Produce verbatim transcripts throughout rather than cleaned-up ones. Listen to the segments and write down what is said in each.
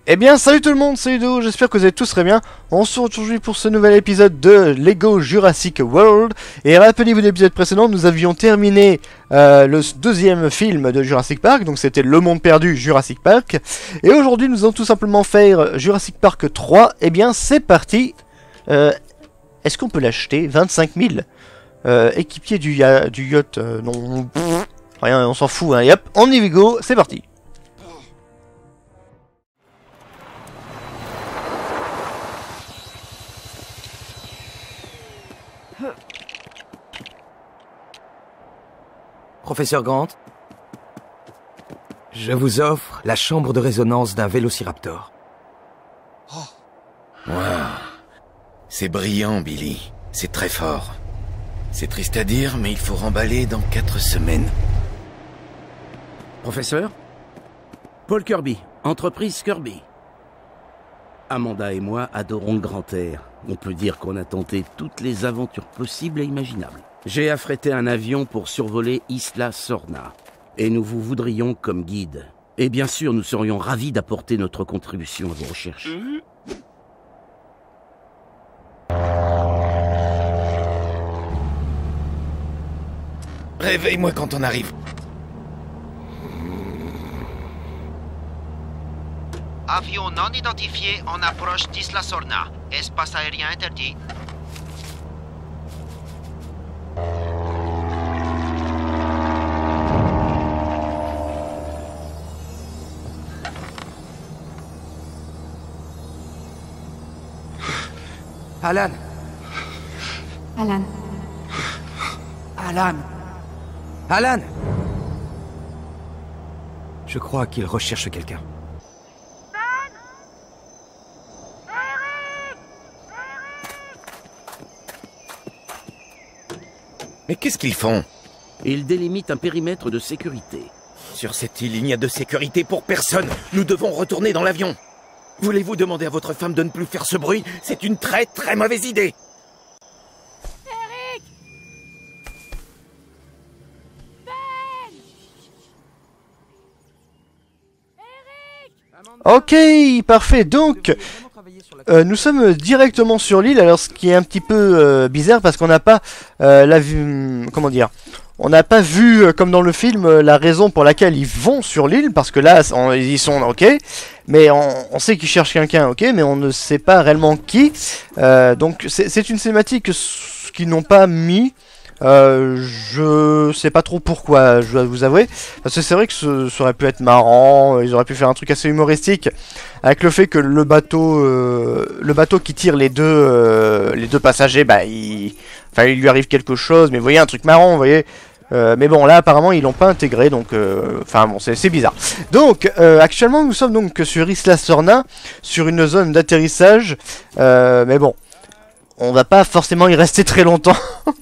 Eh bien salut tout le monde, c'est Ludo, j'espère que vous allez tous très bien. On se retrouve aujourd'hui pour ce nouvel épisode de Lego Jurassic World. Et rappelez-vous de l'épisode précédent, nous avions terminé euh, le deuxième film de Jurassic Park. Donc c'était Le Monde Perdu Jurassic Park. Et aujourd'hui nous allons tout simplement faire Jurassic Park trois. Eh bien c'est parti. euh, Est-ce qu'on peut l'acheter? Vingt-cinq mille euh, équipier du, ya du yacht, euh, non, pff, rien, on s'en fout hein. Et hop, on y go, c'est parti. Professeur Grant, je vous offre la chambre de résonance d'un vélociraptor. Wow. C'est brillant, Billy. C'est très fort. C'est triste à dire, mais il faut remballer dans quatre semaines. Professeur, Paul Kirby, entreprise Kirby. Amanda et moi adorons le grand air. On peut dire qu'on a tenté toutes les aventures possibles et imaginables. J'ai affrété un avion pour survoler Isla Sorna. Et nous vous voudrions comme guide. Et bien sûr, nous serions ravis d'apporter notre contribution à vos recherches. Mmh. Réveille-moi quand on arrive. Avion non identifié en approche d'Isla Sorna. Espace aérien interdit. Alan! Alan. Alan! Alan! Je crois qu'il recherche quelqu'un. Mais qu'est-ce qu'ils font? Ils délimitent un périmètre de sécurité. Sur cette île, il n'y a de sécurité pour personne. Nous devons retourner dans l'avion. Voulez-vous demander à votre femme de ne plus faire ce bruit? C'est une très très mauvaise idée. Eric! Ben! Ok, parfait. Donc, euh, nous sommes directement sur l'île. Alors, ce qui est un petit peu euh, bizarre parce qu'on n'a pas euh, la vue. Comment dire? On n'a pas vu, euh, comme dans le film, euh, la raison pour laquelle ils vont sur l'île. Parce que là, on, ils y sont, ok. Mais on, on sait qu'ils cherchent quelqu'un, ok. Mais on ne sait pas réellement qui. Euh, donc, c'est une cinématique qu'ils n'ont pas mis. Euh, je sais pas trop pourquoi, je dois vous avouer. Parce que c'est vrai que ce, ça aurait pu être marrant. Ils auraient pu faire un truc assez humoristique. Avec le fait que le bateau euh, le bateau qui tire les deux euh, les deux passagers, bah il... Enfin, il lui arrive quelque chose. Mais vous voyez, un truc marrant, vous voyez. Euh, mais bon, là apparemment ils l'ont pas intégré, donc euh, enfin bon, c'est bizarre. Donc euh, actuellement nous sommes donc sur Isla Sorna, sur une zone d'atterrissage. Euh, mais bon, on va pas forcément y rester très longtemps.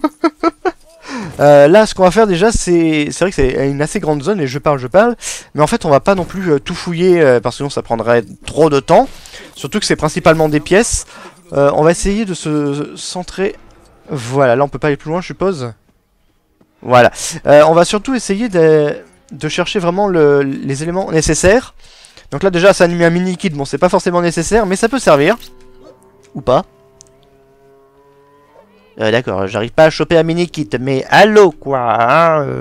Euh, là, ce qu'on va faire déjà, c'est c'est vrai que c'est une assez grande zone et je parle, je parle, mais en fait, on va pas non plus euh, tout fouiller euh, parce que sinon ça prendrait trop de temps. Surtout que c'est principalement des pièces. Euh, on va essayer de se centrer. Voilà, là on peut pas aller plus loin, je suppose. Voilà. Euh, on va surtout essayer de, de chercher vraiment le, les éléments nécessaires. Donc là, déjà, ça a mis un mini kit. Bon, c'est pas forcément nécessaire, mais ça peut servir. Ou pas. Euh, D'accord, j'arrive pas à choper un mini-kit, mais allô quoi hein, euh...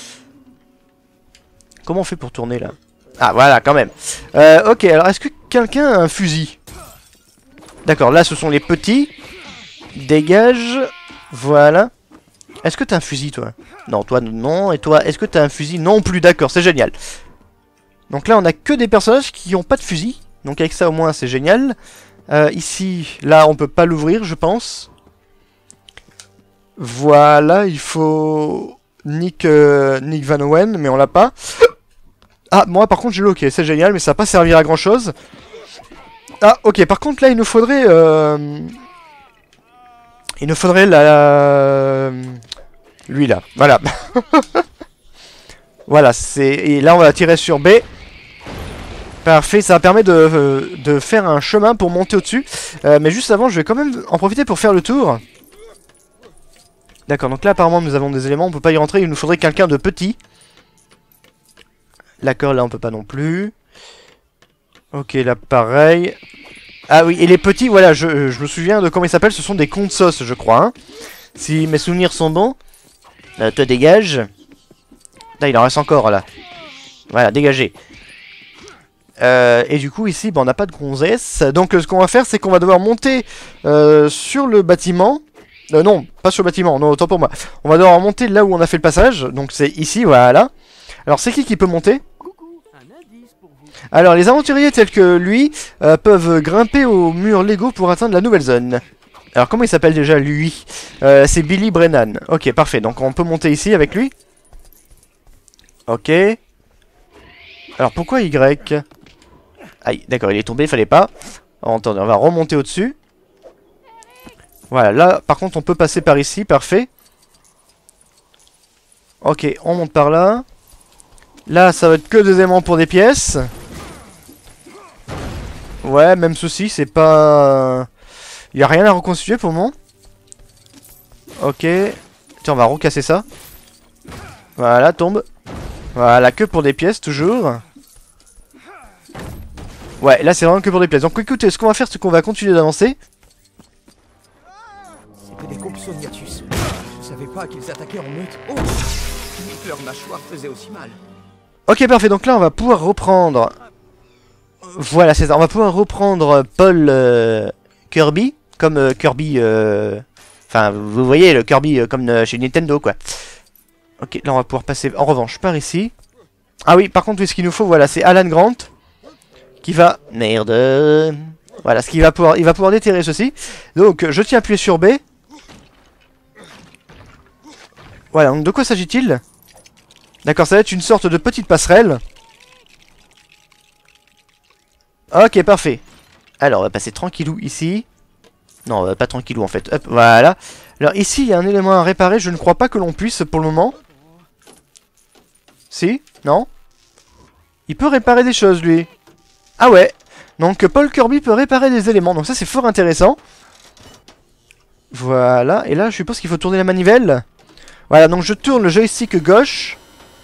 Comment on fait pour tourner là? Ah voilà, quand même. Euh, ok, alors est-ce que quelqu'un a un fusil? D'accord, là ce sont les petits. Dégage. Voilà. Est-ce que t'as un fusil toi? Non, toi non. Et toi, est-ce que t'as un fusil? Non plus, d'accord, c'est génial. Donc là on a que des personnages qui n'ont pas de fusil. Donc avec ça au moins c'est génial. euh, Ici, là on peut pas l'ouvrir je pense. Voilà, il faut Nick, euh, Nick Van Owen, mais on l'a pas. Ah, moi par contre j'ai le ok, c'est génial, mais ça va pas servir à grand chose. Ah, ok, par contre là il nous faudrait... Euh... Il nous faudrait la... Lui là, voilà. Voilà, c'est... Et là on va tirer sur B. Parfait, ça permet de, euh, de faire un chemin pour monter au-dessus. Euh, mais juste avant, je vais quand même en profiter pour faire le tour. D'accord, donc là apparemment nous avons des éléments, on peut pas y rentrer, il nous faudrait quelqu'un de petit. D'accord, là on peut pas non plus. Ok, là pareil. Ah oui, et les petits, voilà, je, je me souviens de comment ils s'appellent, ce sont des consos, je crois. Hein. Si mes souvenirs sont bons. Là, toi dégage. Là, il en reste encore, là. Voilà, dégagez. Euh, et du coup, ici, bah, on n'a pas de gonzesse. Donc, ce qu'on va faire, c'est qu'on va devoir monter euh, sur le bâtiment. Euh, non, pas sur le bâtiment, non, autant pour moi. On va devoir monter là où on a fait le passage. Donc, c'est ici, voilà. Alors, c'est qui qui peut monter ? Alors, les aventuriers tels que lui euh, peuvent grimper aux murs Lego pour atteindre la nouvelle zone. Alors, comment il s'appelle déjà, lui euh, C'est Billy Brennan. Ok, parfait. Donc, on peut monter ici avec lui. Ok. Alors, pourquoi Y? Aïe, d'accord, il est tombé, il fallait pas. Attendez, on va remonter au-dessus. Voilà, là, par contre, on peut passer par ici, parfait. Ok, on monte par là. Là, ça va être que des aimants pour des pièces. Ouais, même ceci, c'est pas... Il n'y a rien à reconstituer pour le moment. Ok. Tiens, on va recasser ça. Voilà, tombe. Voilà, que pour des pièces, toujours. Ouais, là, c'est vraiment que pour des pièces. Donc, écoutez, ce qu'on va faire, c'est qu'on va continuer d'avancer. C'était des Compsognathus. Je savais pas qu'ils attaquaient en meute. Oh, leur mâchoire faisait aussi mal. Ok, parfait. Donc là, on va pouvoir reprendre... Voilà, c'est ça. On va pouvoir reprendre Paul euh, Kirby, comme euh, Kirby... Euh... Enfin, vous voyez, le Kirby euh, comme euh, chez Nintendo, quoi. Ok, là, on va pouvoir passer, en revanche, par ici. Ah oui, par contre, oui, ce qu'il nous faut, voilà, c'est Alan Grant, qui va... Merde. Voilà, ce qu'il va pouvoir... Il va pouvoir déterrer ceci. Donc, je tiens à appuyer sur B. Voilà, donc de quoi s'agit-il? D'accord, ça va être une sorte de petite passerelle. Ok, parfait. Alors, on va passer tranquillou ici. Non, euh, pas tranquillou en fait. Hop, voilà. Alors ici, il y a un élément à réparer. Je ne crois pas que l'on puisse pour le moment. Si? Non? Il peut réparer des choses, lui. Ah ouais. Donc, Paul Kirby peut réparer des éléments. Donc ça, c'est fort intéressant. Voilà. Et là, je suppose qu'il faut tourner la manivelle. Voilà, donc je tourne le joystick gauche.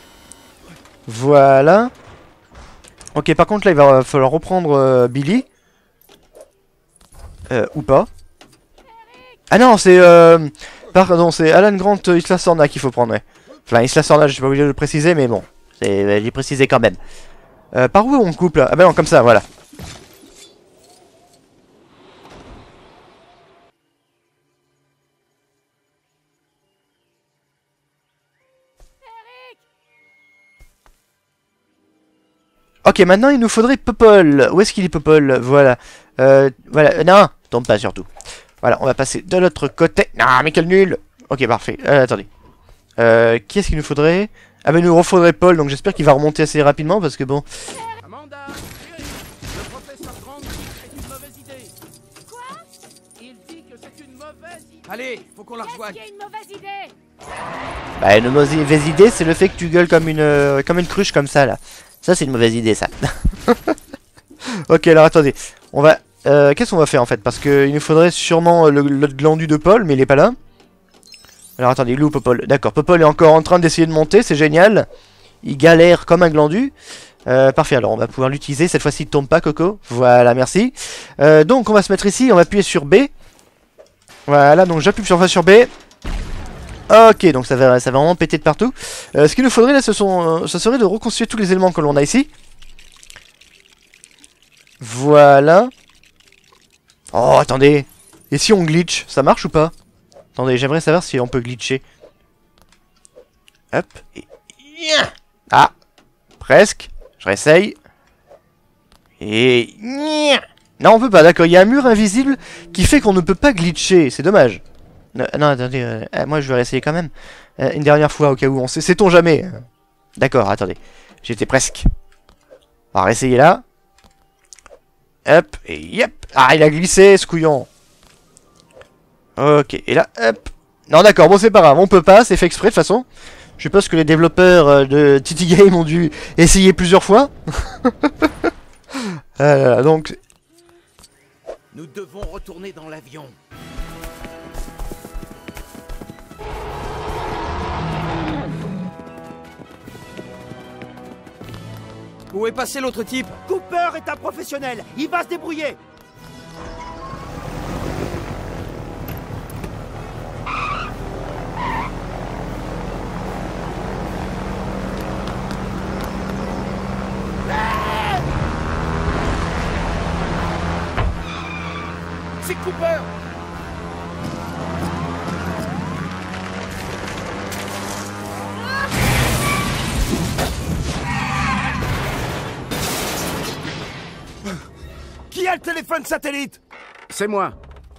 Voilà. Ok, par contre, là, il va falloir reprendre euh, Billy. Euh, ou pas. Ah non, c'est... Euh, pardon, c'est Alan Grant euh, Isla Sorna qu'il faut prendre, ouais. Enfin, Isla Sorna, je suis pas obligé de le préciser, mais bon. C'est, j'ai précisé quand même. Euh, par où on coupe, là? Ah ben non, comme ça, voilà. Ok, maintenant il nous faudrait Popol. Où est-ce qu'il est Popol? Voilà. Euh, voilà. Non, tombe pas surtout. Voilà, on va passer de l'autre côté. Non, mais quel nul. Ok, parfait. Euh, attendez. Euh, qui est-ce qu'il nous faudrait? Ah ben il nous refaudrait Paul, donc j'espère qu'il va remonter assez rapidement parce que bon... Amanda, Eric, le professeur Grant dit que c'est une mauvaise idée. Quoi? Il dit que c'est une mauvaise idée. Allez, faut qu'on la Qu'est-ce rejoigne. qui est une mauvaise idée? Bah une mauvaise idée, c'est le fait que tu gueules comme une, euh, comme une cruche comme ça là. Ça c'est une mauvaise idée ça. Ok, alors attendez. On va... Euh, qu'est-ce qu'on va faire en fait? Parce qu'il nous faudrait sûrement le, le glandu de Paul, mais il est pas là. Alors attendez, il est où Popol? D'accord, Popol est encore en train d'essayer de monter, c'est génial. Il galère comme un glandu. Euh, parfait, alors on va pouvoir l'utiliser. Cette fois-ci, il tombe pas, Coco. Voilà, merci. Euh, donc on va se mettre ici, on va appuyer sur B. Voilà, donc j'appuie sur, sur B. Ok, donc ça va, ça va vraiment péter de partout. Euh, ce qu'il nous faudrait là, ce, sont, euh, ce serait de reconstituer tous les éléments que l'on a ici. Voilà. Oh, attendez. Et si on glitch, ça marche ou pas? Attendez, j'aimerais savoir si on peut glitcher. Hop. Et... Ah. Presque. Je réessaye. Et... Non, on peut pas, d'accord. Il y a un mur invisible qui fait qu'on ne peut pas glitcher. C'est dommage. Non, non attendez. Euh, moi, je vais réessayer quand même. Euh, une dernière fois, au cas où. On sait, sait-on jamais. D'accord, attendez. J'étais presque. On va réessayer là. Hop. Et yep. Ah, il a glissé, ce couillon. Ok, et là, hop. Non, d'accord, bon, c'est pas grave, on peut pas, c'est fait exprès de toute façon. Je suppose que les développeurs euh, de T T Game ont dû essayer plusieurs fois. euh, donc... Nous devons retourner dans l'avion. Où est passé l'autre type? Cooper est un professionnel, il va se débrouiller. C'est Cooper! Qui a le téléphone satellite? C'est moi.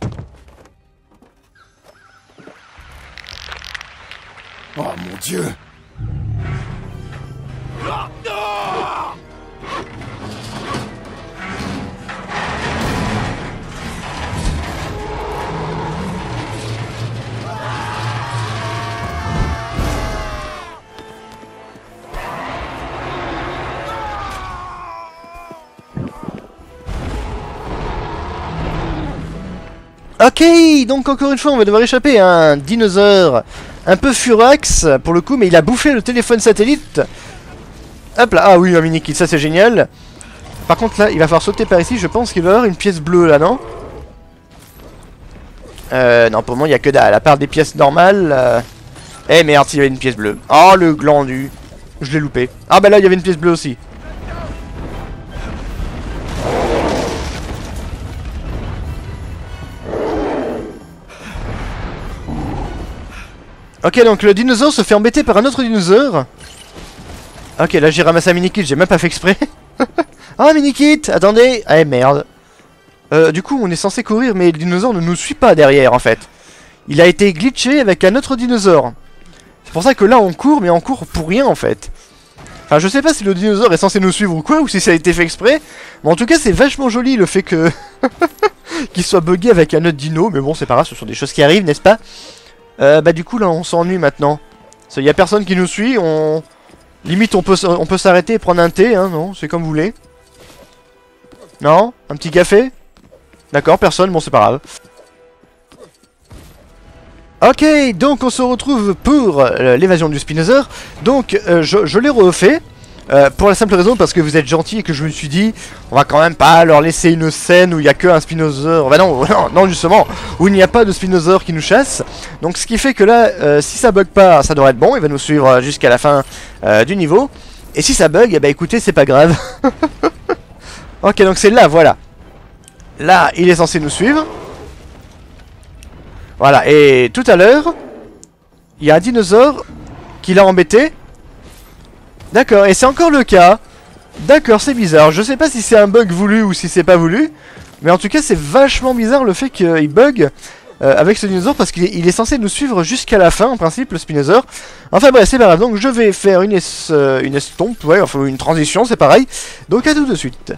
Oh mon Dieu! Ah, non! Ok, donc encore une fois, on va devoir échapper à un dinosaure un peu furax pour le coup, mais il a bouffé le téléphone satellite. Hop là, ah oui, un mini-kit, ça c'est génial. Par contre là, il va falloir sauter par ici, je pense qu'il va y avoir une pièce bleue là, non? Euh, non, pour le moment, il n'y a que dalle, à part des pièces normales. Euh... Eh merde, il y avait une pièce bleue. Oh, le glandu. Je l'ai loupé. Ah bah là, il y avait une pièce bleue aussi. Ok, donc le dinosaure se fait embêter par un autre dinosaure. Ok, là j'ai ramassé un mini-kit, j'ai même pas fait exprès. Ah, mini-kit, attendez. Eh merde. Euh, du coup, on est censé courir, mais le dinosaure ne nous suit pas derrière, en fait. Il a été glitché avec un autre dinosaure. C'est pour ça que là, on court, mais on court pour rien, en fait. Enfin, je sais pas si le dinosaure est censé nous suivre ou quoi, ou si ça a été fait exprès. Mais en tout cas, c'est vachement joli, le fait que... qu'il soit bugué avec un autre dino. Mais bon, c'est pas grave, ce sont des choses qui arrivent, n'est-ce pas? Euh, bah du coup là on s'ennuie maintenant. Il y a personne qui nous suit, on... Limite on peut, on peut s'arrêter et prendre un thé, hein, non? C'est comme vous voulez. Non? Un petit café? D'accord, personne, bon c'est pas grave. Ok, donc on se retrouve pour euh, l'évasion du Spinosaur. Donc euh, je, je l'ai refait. Euh, pour la simple raison parce que vous êtes gentil et que je me suis dit on va quand même pas leur laisser une scène où il n'y a que un Spinosaur. Bah non, non, non justement, où il n'y a pas de Spinosaur qui nous chasse. Donc ce qui fait que là, euh, si ça bug pas, ça devrait être bon, il va nous suivre jusqu'à la fin euh, du niveau. Et si ça bug, eh bah écoutez, c'est pas grave. Ok, donc c'est là, voilà. Là, il est censé nous suivre. Voilà, et tout à l'heure, il y a un dinosaure qui l'a embêté. D'accord, et c'est encore le cas. D'accord, c'est bizarre. Je sais pas si c'est un bug voulu ou si c'est pas voulu. Mais en tout cas, c'est vachement bizarre le fait qu'il bug euh, avec ce dinosaure. Parce qu'il est, il est censé nous suivre jusqu'à la fin, en principe, le Spinosaur. Enfin bref, c'est pas grave. Donc je vais faire une, es, euh, une estompe, ouais, enfin une transition, c'est pareil. Donc à tout de suite.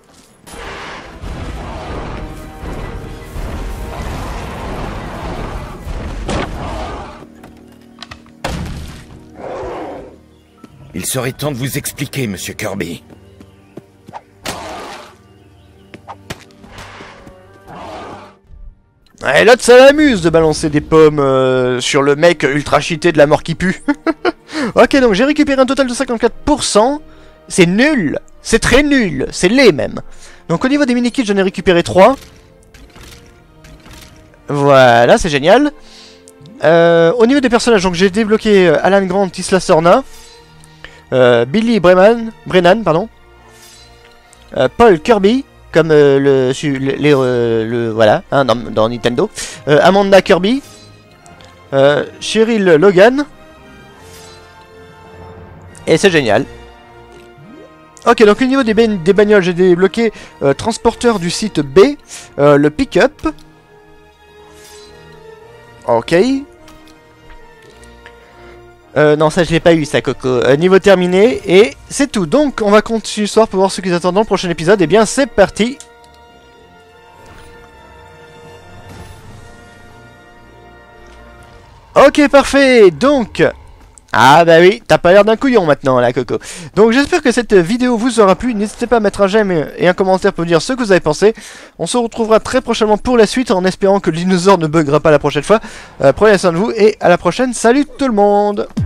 Il serait temps de vous expliquer, monsieur Kirby. Et l'autre, ça l'amuse de balancer des pommes euh, sur le mec ultra cheaté de la mort qui pue. Ok, donc j'ai récupéré un total de cinquante-quatre pour cent. C'est nul. C'est très nul. C'est laid même. Donc au niveau des mini-kits, j'en ai récupéré trois. Voilà, c'est génial. Euh, au niveau des personnages, donc j'ai débloqué euh, Alan Grant, Tisla Sorna. Euh, Billy Brennan, Brennan pardon. Euh, Paul Kirby, comme euh, le, le, le, euh, le voilà, hein, dans, dans Nintendo. Euh, Amanda Kirby, euh, Cheryl Logan, et c'est génial. Ok, donc au niveau des, des bagnoles, j'ai débloqué euh, transporteur du site B, euh, le pick-up. Ok. Euh, non, ça je l'ai pas eu, ça, Coco. Euh, niveau terminé, et c'est tout. Donc, on va continuer l'histoire pour voir ce qu'ils attendent dans le prochain épisode. Et bien, c'est parti. Ok, parfait. Donc, ah bah oui, t'as pas l'air d'un couillon maintenant, là, Coco. Donc, j'espère que cette vidéo vous aura plu. N'hésitez pas à mettre un j'aime et un commentaire pour dire ce que vous avez pensé. On se retrouvera très prochainement pour la suite, en espérant que le dinosaure ne buggera pas la prochaine fois. Euh, prenez soin de vous, et à la prochaine. Salut tout le monde!